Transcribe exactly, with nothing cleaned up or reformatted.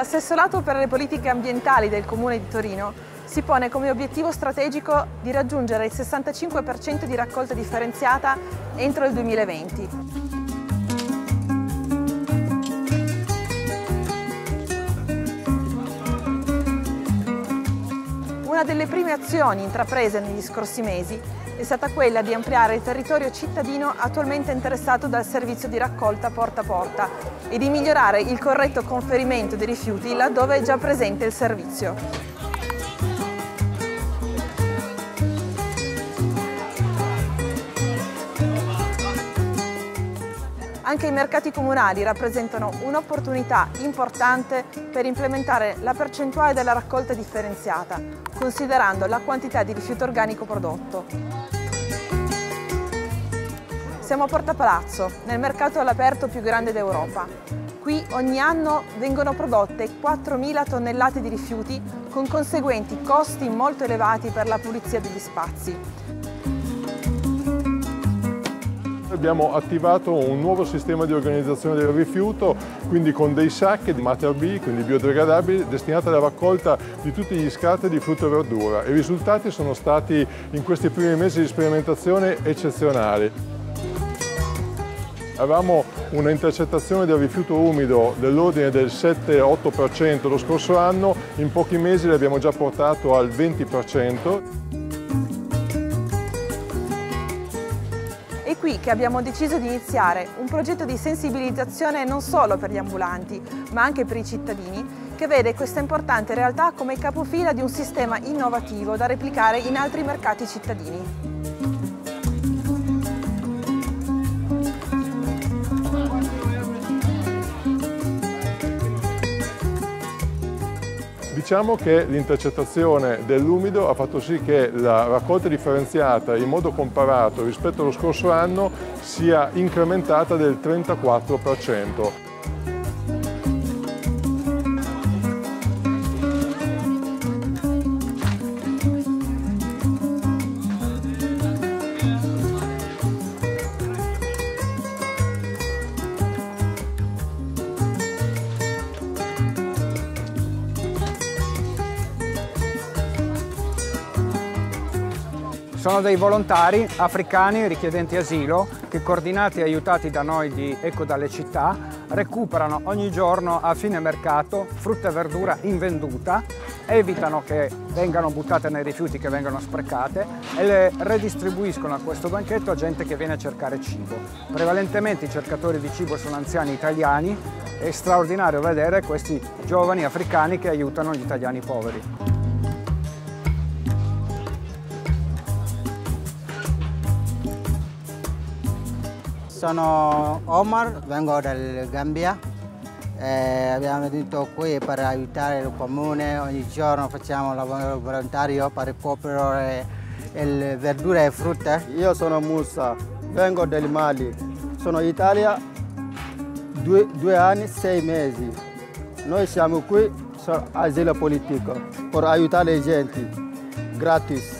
L'assessorato per le politiche ambientali del Comune di Torino si pone come obiettivo strategico di raggiungere il sessantacinque per cento di raccolta differenziata entro il duemilaventi. Una delle prime azioni intraprese negli scorsi mesi è stata quella di ampliare il territorio cittadino attualmente interessato dal servizio di raccolta porta a porta e di migliorare il corretto conferimento dei rifiuti laddove è già presente il servizio. Anche i mercati comunali rappresentano un'opportunità importante per implementare la percentuale della raccolta differenziata, considerando la quantità di rifiuto organico prodotto. Siamo a Porta Palazzo, nel mercato all'aperto più grande d'Europa. Qui ogni anno vengono prodotte quattromila tonnellate di rifiuti con conseguenti costi molto elevati per la pulizia degli spazi. Abbiamo attivato un nuovo sistema di organizzazione del rifiuto, quindi con dei sacchi di Mater B, quindi biodegradabili, destinati alla raccolta di tutti gli scarti di frutta e verdura. I risultati sono stati in questi primi mesi di sperimentazione eccezionali. Avevamo una intercettazione del rifiuto umido dell'ordine del sette otto per cento lo scorso anno, in pochi mesi l'abbiamo già portato al venti per cento. È qui che abbiamo deciso di iniziare un progetto di sensibilizzazione non solo per gli ambulanti, ma anche per i cittadini, che vede questa importante realtà come capofila di un sistema innovativo da replicare in altri mercati cittadini. Diciamo che l'intercettazione dell'umido ha fatto sì che la raccolta differenziata in modo comparato rispetto allo scorso anno sia incrementata del trentaquattro per cento. Sono dei volontari africani richiedenti asilo che, coordinati e aiutati da noi di Eco dalle Città, recuperano ogni giorno a fine mercato frutta e verdura invenduta, evitano che vengano buttate nei rifiuti, che vengano sprecate, e le redistribuiscono a questo banchetto a gente che viene a cercare cibo. Prevalentemente i cercatori di cibo sono anziani italiani. È straordinario vedere questi giovani africani che aiutano gli italiani poveri. Sono Omar, vengo dal Gambia. Eh, abbiamo venuto qui per aiutare il comune. Ogni giorno facciamo lavoro volontario per recuperare le verdure e frutta. Io sono Musa, vengo dal Mali. Sono in Italia due, due anni, sei mesi. Noi siamo qui, sono asilo politico, per aiutare le gente, gratis.